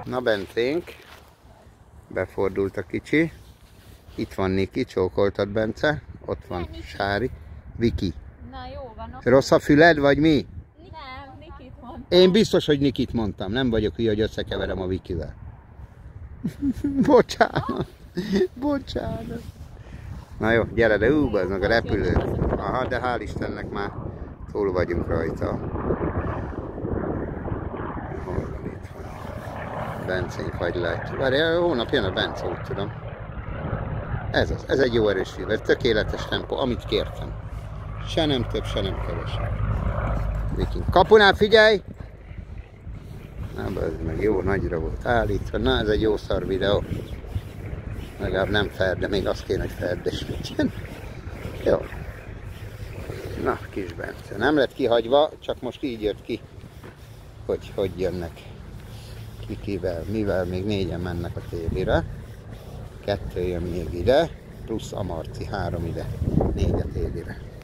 Na, Bencénk. Befordult a kicsi. Itt van Niki, csókoltad, Bence. Ott van Sári. Viki. Na jó van. Rossz a füled, vagy mi? Nem, Nikit mondtam. Én biztos, hogy Nikit mondtam. Nem vagyok hülye, hogy összekeverem a Vikivel. Bocsánat. Bocsánat. Na jó, gyere, de ez meg a repülő. Aha, de hál' Istennek már túl vagyunk rajta. Hol van itt van? Bencénk hagy látjuk. Várjál, hónap jön a Bence, úgy tudom. Ez az, ez egy jó erős fűvel, tökéletes tempó, amit kértem. Se nem több, se nem kevesebb. Viking. Kapunál figyelj! Na, ez meg jó nagyra volt állítva. Na, ez egy jó szar videó. Legalább nem fel, de még azt kéne, hogy feldes legyen. Jó. Na, kis Bence. Nem lett kihagyva, csak most így jött ki, hogy jönnek. Kikivel, mivel még 4-en mennek a télire. 2 jön még ide, plusz a Marci, 3 ide, 4 a télire.